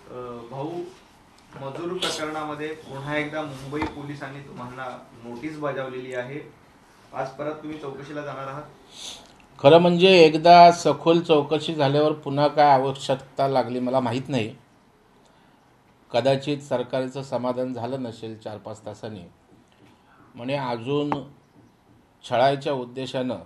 भाऊ, मजूर प्रकरणामध्ये पुन्हा एकदा मुंबई पोलिसांनी तुम्हाला नोटीस बजावलेली आहे. आज परत तुम्ही चौकशीला जाणार आहात. खरं म्हणजे एकदा सखोल चौकशी झाल्यावर पुन्हा काय आवश्यकता लागली मला माहीत नाही. कदाचित सरकारचं समाधान झालं नसेल 4-5 तासांनी, म्हणे अजून छळायच्या उद्देशानं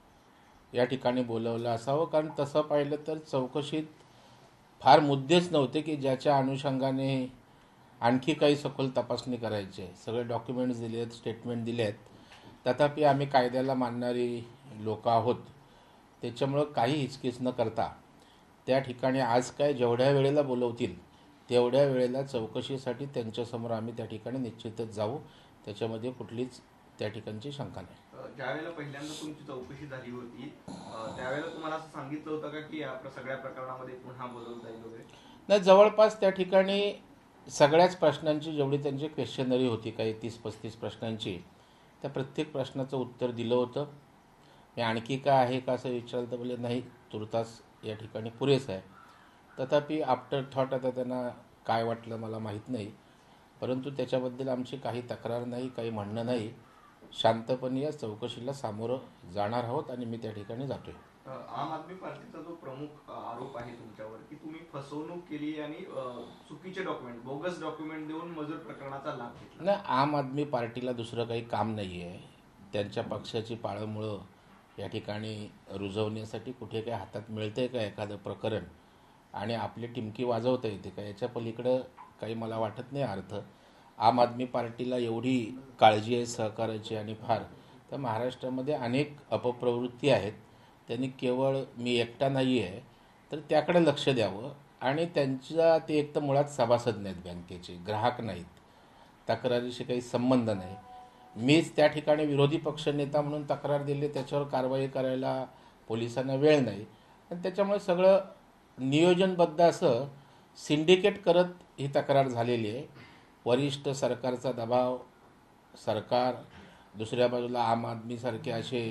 या ठिकाणी बोलवलं असावं. कारण तसं पाहिलं तर चौकशीत फार मुद्देच नव्हते की ज्याच्या अनुषंगाने आणखी काही सखोल तपासणी करायची आहे. सगळे डॉक्युमेंट्स दिले आहेत, स्टेटमेंट दिले आहेत. तथापि आम्ही कायद्याला मानणारी लोक आहोत, त्याच्यामुळं काही हिचकिच न करता त्या ठिकाणी आज काय जेवढ्या वेळेला बोलवतील तेवढ्या वेळेला चौकशीसाठी त्यांच्यासमोर आम्ही त्या ठिकाणी निश्चितच जाऊ. त्याच्यामध्ये कुठलीच त्या ठिकाणची शंका नाही. ज्यावेळेला पहिल्यांदा तुमची चौकशी झाली होती त्यावेळेला तुम्हाला असं सांगितलं होतं का की या सगळ्या प्रकरणामध्ये पुन्हा बोलवलं जाईल वगैरे? नाही, जवळपास त्या ठिकाणी सगळ्याच प्रश्नांची जेवढी त्यांची क्वेश्चनरी होती, काही 30-35 प्रश्नांची, त्या प्रत्येक प्रश्नाचं उत्तर दिलं होतं. मी आणखी काय आहे का असं विचारलं तर बोलले नाही, तुर्तास या ठिकाणी पुरेसं आहे. तथापि आफ्टर थॉट आता त्यांना काय वाटलं मला माहीत नाही, परंतु त्याच्याबद्दल आमची काही तक्रार नाही, काही म्हणणं नाही. शांतपणे या चौकशीला सामोरं जाणार आहोत आणि मी त्या ठिकाणी जातोय. आम आदमी पार्टीचा जो प्रमुख आरोप आहे तुमच्यावर की तुम्ही फसवणूक केली आणि चुकीचे डॉक्युमेंट, बोगस डॉक्युमेंट देऊन मजूर प्रकरणाचा लाभ घेतला. नाही, आम आदमी पार्टीला दुसरं काही काम नाही आहे. त्यांच्या पक्षाची पाळंमुळं या ठिकाणी रुजवण्यासाठी कुठे काय हातात मिळतंय का एखादं प्रकरण आणि आपली टिमकी वाजवता येते का, याच्या पलीकडं काही मला वाटत नाही अर्थ. आम आदमी पार्टीला एवढी काळजी आहे सहकार्याची आणि फार, तर महाराष्ट्रामध्ये अनेक अपप्रवृत्ती आहेत. त्यांनी केवळ मी एकटा नाही आहे तर त्याकडे लक्ष द्यावं. आणि त्यांचा ते एक तर मुळात सभासद नाहीत, बँकेचे ग्राहक नाहीत, तक्रारीशी काही संबंध नाही. मीच त्या ठिकाणी विरोधी पक्षनेता म्हणून तक्रार दिली, त्याच्यावर कारवाई करायला पोलिसांना वेळ नाही. आणि त्याच्यामुळे सगळं नियोजनबद्ध असं सिंडिकेट करत ही तक्रार झालेली आहे. वरिष्ठ सरकारचा दबाव, सरकार, दुसऱ्या बाजूला आम आदमीसारखे असे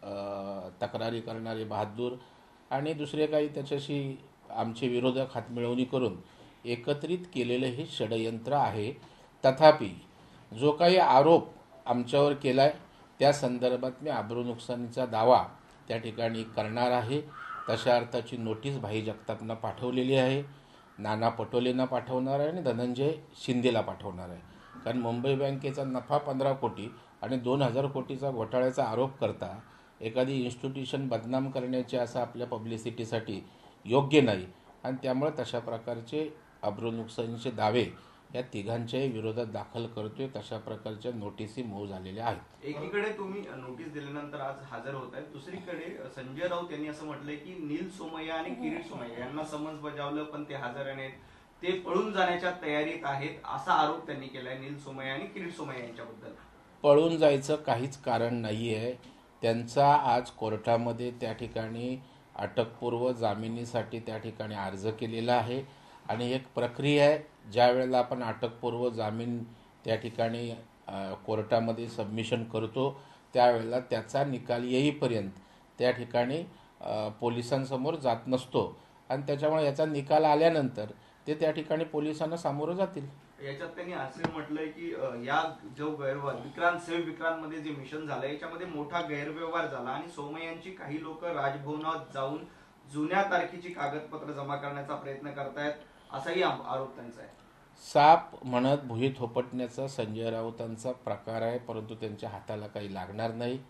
तक्रारी करणारे बहादूर आणि दुसरे काही त्याच्याशी आमचे विरोधक हातमिळवणी करून एकत्रित केलेलं हे षडयंत्र आहे. तथापि जो काही आरोप आमच्यावर केला आहे त्या संदर्भात मी अब्रू नुकसानीचा दावा त्या ठिकाणी करणार आहे. तशा अर्थाची नोटीस भाई जगतापना पाठवलेली आहे, नाना पटोलेंना पाठवणार आहे आणि धनंजय शिंदेला पाठवणार आहे. कारण मुंबई बँकेचा नफा 15 कोटी आणि 2000 कोटीचा घोटाळ्याचा आरोप करता एखादी इन्स्टिट्यूशन बदनाम करण्याचे असं आपल्या पब्लिसिटीसाठी योग्य नाही. आणि त्यामुळे तशा प्रकारचे अब्रू नुकसानीचे दावे या तिघांच्याही विरोधात दाखल करतोय. तशा प्रकारच्या नोटीसी मूव झालेल्या आहेत. एकीकडे तुम्ही नोटीस दिल्यानंतर आज हजर होत आहेत, दुसरीकडे संजय राऊत यांनी असं म्हटलंय की नील सोमय्या आणि किरीट सोमय्या यांना समन्स बजावलं पण ते हजर नाहीत, ते पळून जाण्याच्या तयारीत आहेत, असा आरोप त्यांनी केलाय नील सोमय्या आणि किरीट सोमय्या यांच्याबद्दल. पळून जायचं काहीच कारण नाही आहे. त्यांचा आज कोर्टामध्ये त्या ठिकाणी अटकपूर्व जामिनीसाठी त्या ठिकाणी अर्ज केलेला आहे. आणि एक प्रक्रिया आहे, ज्या वेळेला आपण अटकपूर्व जामीन त्या ठिकाणी कोर्टामध्ये सबमिशन करतो त्यावेळेला त्याचा निकाल येईपर्यंत त्या ठिकाणी पोलिसांसमोर जात नसतो. आणि त्याच्यामुळे याचा निकाल आल्यानंतर ते त्या ठिकाणी पोलिसांना सामोरं जातील. याच्यात त्यांनी असे म्हटलंय की या जो गैरव्यवहार विक्रांत सेव्ह विक्रांत मध्ये जे मिशन झालं याच्यामध्ये मोठा गैरव्यवहार झाला आणि सोमय्यांची काही लोक राजभवनात जाऊन जुन्या तारखेची कागदपत्र जमा करण्याचा प्रयत्न करतायत, असाही आरोप त्यांचा आहे. साप म्हणत भुई थोपटण्याचा संजय राऊतांचा प्रकार आहे, परंतु त्यांच्या हाताला काही लागणार नाही.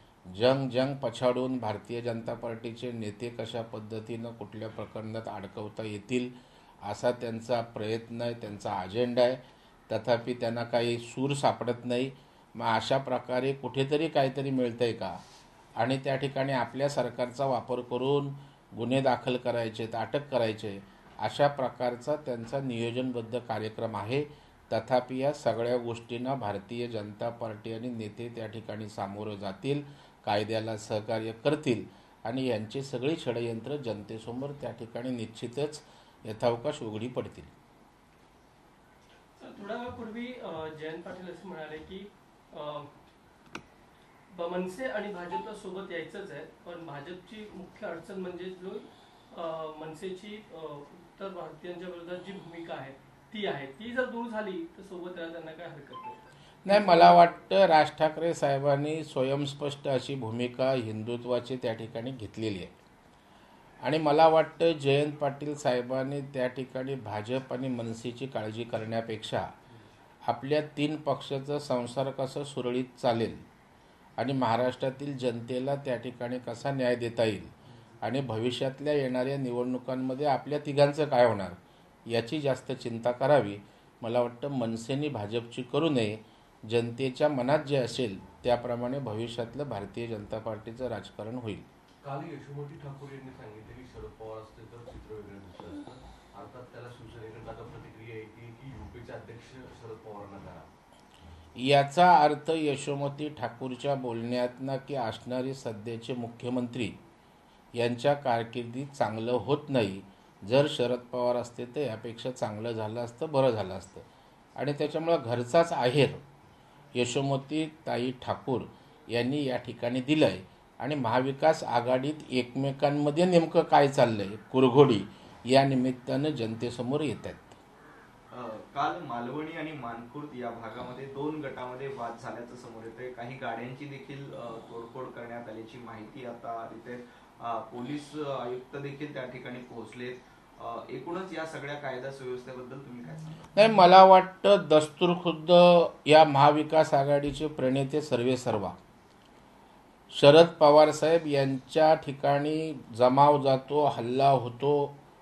जंग पछाडून भारतीय जनता पार्टीचे नेते कशा पद्धतीनं कुठल्या प्रकरणात अडकवता येतील असा त्यांचा प्रयत्न आहे, त्यांचा अजेंडा आहे. तथापि त्यांना काही सूर सापडत नाही. मग अशा प्रकारे कुठेतरी काहीतरी मिळतंय का आणि त्या ठिकाणी आपल्या सरकारचा वापर करून गुन्हे दाखल करायचे, अटक करायचे, अशा प्रकारचा त्यांचा नियोजनबद्ध कार्यक्रम आहे. तथापि या सगळ्या गोष्टींना भारतीय जनता पार्टी आणि नेते त्या ठिकाणी सामोरं जातील, कायद्याला सहकार्य करतील आणि यांची सगळी षडयंत्र जनतेसमोर त्या ठिकाणी निश्चितच यथावकाश उघडी पडतील. थोड्या वेळापूर्वी जयंत पाटील असे म्हणाले की मनसे आणि भाजपला सोबत यायचंच आहे, पण भाजपची मुख्य अडचण म्हणजे जो मनसेची उत्तर भारतीयांच्या विरोधात जी भूमिका आहे ती जर दूर झाली तर सोबत राहायला त्यांना काय हरकत नाही. नाही, मला वाटतं राज ठाकरे साहेबांनी स्वयंस्पष्ट अशी भूमिका हिंदुत्वाची त्या ठिकाणी घेतलेली आहे. आणि मला वाटतं जयंत पाटील साहेबांनी त्या ठिकाणी भाजप आणि मनसेची काळजी करण्यापेक्षा आपल्या 3 पक्षाचा संसार कसा सुरळीत चालेल आणि महाराष्ट्रातील जनतेला त्या ठिकाणी कसा न्याय देता येईल आणि भविष्यातल्या येणाऱ्या निवडणुकांमध्ये आपल्या तिघांचं काय होणार याची जास्त चिंता करावी. मला वाटतं मनसेने भाजपची करू नये. जनतेच्या मनात जे असेल त्याप्रमाणे भविष्यातलं भारतीय जनता पार्टीचं राजकारण होईल. काल यशोमती ठाकूर यांनी सांगितले की शरद पवार असते तर चित्र वेगळं दिसलं असतं. अर्थात त्याला शिवसेनेकडे आता प्रतिक्रिया येते की युपीचे अध्यक्ष शरद पवारांना करा. याचा अर्थ यशोमती ठाकूरच्या बोलण्यातनं की असणारे सध्याचे मुख्यमंत्री यांच्या कारकिर्दीत चांगलं होत नाही. जर शरद पवार असते तर यापेक्षा चांगलं झालं असतं, बरं झालं असतं. आणि त्याच्यामुळं घरचाच आहेर यशोमती ताई ठाकूर यांनी या ठिकाणी दिलं आहे. आणि महाविकास आघाडीत एकमेकांमध्ये नेमकं काय चाललं आहे कुरघोडी या निमित्तानं जनतेसमोर येत आहेत. काल मालवणी आणि मानखुर्द या भागामध्ये 2 गटामध्ये वाद झाल्याचं समोर येतंय. काही गाड्यांची देखील तोडफोड करण्यात आल्याची माहिती आता इथे पोलीस आयुक्त देखील त्या ठिकाणी पोहोचलेत. एकूणच या सगळ्या कायदा सुव्यवस्थेबद्दल तुम्ही काय सांगा? नाही, मला वाटतं दस्तूर खुद्द या महाविकास आघाडीचे प्रणेते सर्वेसर्वा शरद पवार साहेब यांच्या ठिकाणी जमाव जातो, हल्ला होतो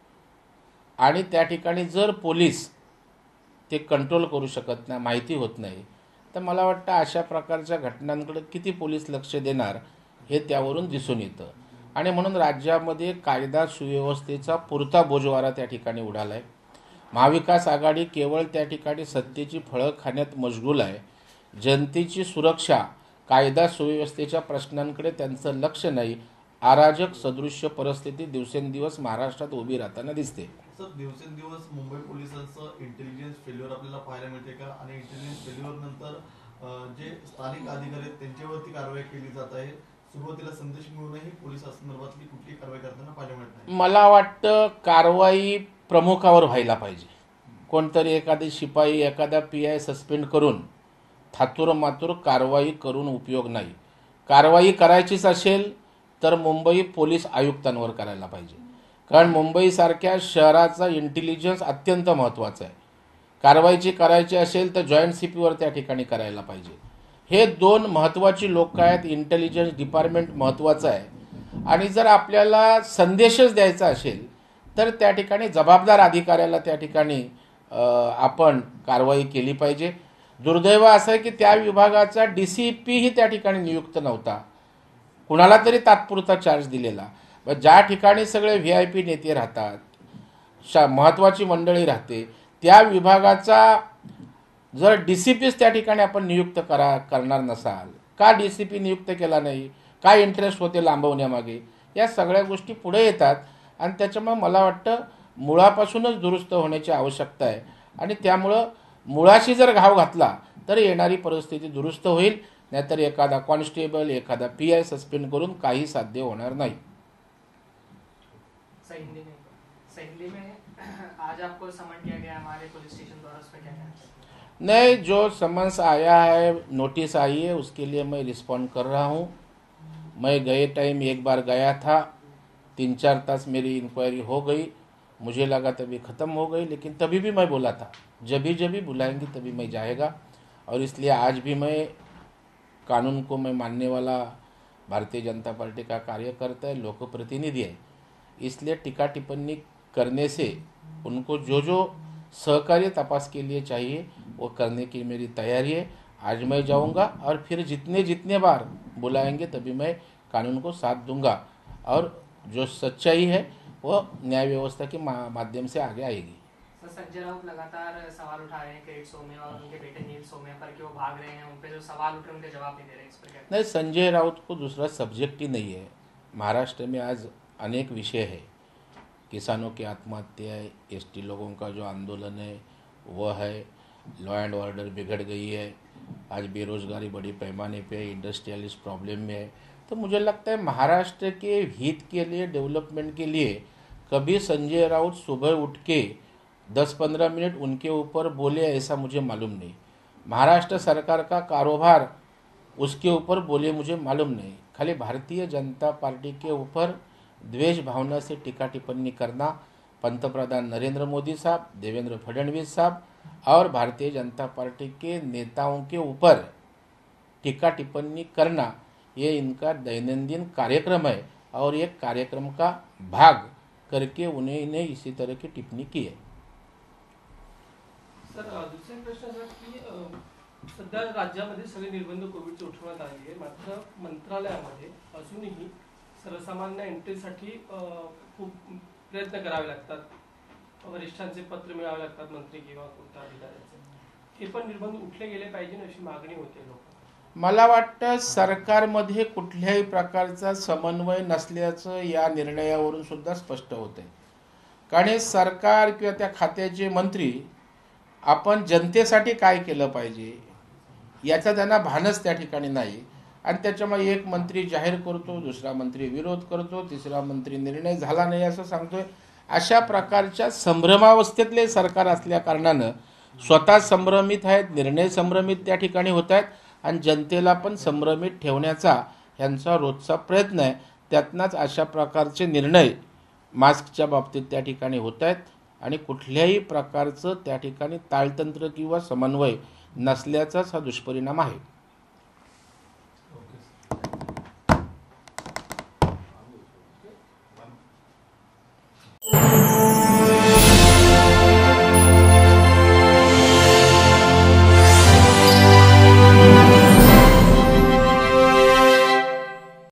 आणि त्या ठिकाणी जर पोलीस ते कंट्रोल करू शकत नाही, माहिती होत नाही, तर मला वाटतं अशा प्रकारच्या घटनांकडे किती पोलीस लक्ष देणार हे त्यावरून दिसून येतं. आणि म्हणून राज्यामध्ये कायदा सुव्यवस्थेचा पुरता बोजवारा त्या ठिकाणी उडाला आहे. महाविकास आघाडी केवळ त्या ठिकाणी सत्तेची फळं खाण्यात मशगूल आहे. जनतेची सुरक्षा, कायदा सुव्यवस्थेच्या प्रश्नांकडे त्यांचं लक्ष नाही. अराजक सदृश्य परिस्थिती दिवसेंदिवस महाराष्ट्रात उभी राहताना दिसते. सर, दिवसेंदिवस मुंबई पोलिसांचं इंटेलिजन्स फेल्युअर आपल्याला पाहायला मिळते का? आणि इंटेलिजन्स फेल्युअर नंतर जे स्थानिक अधिकारी आहेत त्यांच्यावरती कारवाई केली जात आहे. सुरुवातीला संदेश मिळूनही पोलिसांसंदर्भातली कुठली कारवाई करताना पाहायला मिळत नाही. मला वाटतं कारवाई प्रमुखावर व्हायला पाहिजे. कोणतरी एखादी शिपाई, एखादा PI सस्पेंड करून थातूर मातूर कारवाई करून उपयोग नाही. कारवाई करायचीच असेल तर मुंबई पोलीस आयुक्तांवर करायला पाहिजे. कारण मुंबईसारख्या शहराचा इंटेलिजन्स अत्यंत महत्त्वाचा आहे. कारवाईची करायची असेल तर जॉईंट CPवर त्या ठिकाणी करायला पाहिजे. हे 2 महत्त्वाची लोक आहेत. इंटेलिजन्स डिपार्टमेंट महत्त्वाचं आहे. आणि जर आपल्याला संदेशच द्यायचा असेल तर त्या ठिकाणी जबाबदार अधिकाऱ्याला त्या ठिकाणी आपण कारवाई केली पाहिजे. दुर्दैव असं आहे की त्या विभागाचा DCP ही त्या ठिकाणी नियुक्त नव्हता. कुणाला तरी तात्पुरता चार्ज दिलेला. ज्या ठिकाणी सगळे VIP नेते राहतात, महत्त्वाची मंडळी राहते, त्या विभागाचा जर DCPच त्या ठिकाणी आपण नियुक्त करणार नसाल, का DCP नियुक्त केला नाही, काय इंटरेस्ट होते लांबवण्यामागे, या सगळ्या गोष्टी पुढे येतात. आणि त्याच्यामुळे मला वाटतं मुळापासूनच दुरुस्त होण्याची आवश्यकता आहे. आणि त्यामुळं मुळाशी जर घाव घातला तर येणारी परिस्थिती दुरुस्त होईल. नाहीतर एखादा कॉन्स्टेबल, एखादा PI सस्पेंड करून काही साध्य होणार नाही. सहिंदी में आज आपको समन किया गया हमारे पुलिस स्टेशन द्वारा, उस पर क्या कहना है? नहीं, जो समन्स आया है, नोटिस आई है, उसके लिए मैं रिस्पॉन्ड कर रहा हूँ. मैं गए टाइम एक बार गया था, 3-4 तास मेरी इंक्वायरी हो गई. मुझे लगा तभी ख़त्म हो गई, लेकिन तभी भी मैं बोला था जब भी बुलाएंगे तभी मैं जाएगा. और इसलिए आज भी मैं कानून को मैं मानने वाला भारतीय जनता पार्टी का कार्यकर्ता है, लोकप्रतिनिधि है. इसलिए टीका टिप्पणी करने से उनको जो सहकार्य तपास के लिए चाहिए वो करने की मेरी तैयारी है. आज मैं जाऊंगा और फिर जितने बार बुलाएंगे तभी मैं कानून को साथ दूंगा. और जो सच्चाई है वो न्याय व्यवस्था के माध्यम से आगे आएगी. सर, संजय राउत लगातार सवाल उठा रहे हैं किरीट सोमैया और उनके बेटे नील सोमैया पर कि वो भाग रहे हैं, उन पे जो सवाल उठ रहे हैं उनके जवाब नहीं दे रहे. इस पर क्या? नहीं, संजय राउत को दूसरा सब्जेक्ट ही नहीं है. महाराष्ट्र में आज अनेक विषय है. किसानों की आत्महत्या है, ST लोगों का जो आंदोलन है वह है, लॉ एंड ऑर्डर बिगड़ गई है, आज बेरोजगारी बड़ी पैमाने पे, इंडस्ट्रियलिस्ट प्रॉब्लम में है. तो मुझे लगता है महाराष्ट्र के हित के लिए, डेवलपमेंट के लिए कभी संजय राउत सुबह उठ के 10-15 मिनट उनके ऊपर बोले ऐसा मुझे मालूम नहीं। महाराष्ट्र सरकार का कारोबार उसके ऊपर बोले मुझे मालूम नहीं। खाली भारतीय जनता पार्टी के ऊपर द्वेष भावना से टीका टिप्पणी करना, पंतप्रधान नरेंद्र मोदी साहब, देवेंद्र फडणवीस साहब और भारतीय जनता पार्टी के नेताओं के ऊपर टीका टिप्पणी करना, ये इनका दैनंदिन कार्यक्रम है और ये कार्यक्रम का भाग करके उन्होंने इसी तरह की टिप्पणी की है। सर दुसरा प्रश्न असा की सध्या राज्यामध्ये सगळे निर्बंध कोविडचे उठवण्यात आले आहे, मात्र मंत्रालयामध्ये अजूनही सर्वसामान्य एंट्रीसाठी खूप प्रयत्न करावे लागतात, वरिष्ठांचे पत्र मिळावे लागतात मंत्री किंवा कोणत्या अधिकाऱ्याचे, हे पण निर्बंध उठले गेले पाहिजे अशी मागणी होते लोक। मला वाटतं सरकारमध्ये कुठल्याही प्रकारचा समन्वय नसल्याचं या निर्णयावरून सुद्धा स्पष्ट होते। कारण सरकार किंवा त्या खात्याचे मंत्री आपण जनतेसाठी काय केलं पाहिजे याचा त्यांना भानच त्या ठिकाणी नाही आणि त्याच्यामुळे एक मंत्री जाहीर करतो, दुसरा मंत्री विरोध करतो, तिसरा मंत्री निर्णय झाला नाही असं सांगतोय। अशा प्रकारच्या संभ्रमावस्थेतले सरकार असल्या कारणानं स्वतः संभ्रमित आहेत, निर्णय संभ्रमित त्या ठिकाणी होत आहेत आणि जनतेला पण संभ्रमित ठेवण्याचा ह्यांचा रोजचा प्रयत्न आहे। त्यातनंच अशा प्रकारचे निर्णय मास्कच्या बाबतीत त्या ठिकाणी होत आहेत आणि कुठल्याही प्रकारचं त्या ठिकाणी ताळतंत्र किंवा समन्वय नसल्याचाच हा दुष्परिणाम आहे।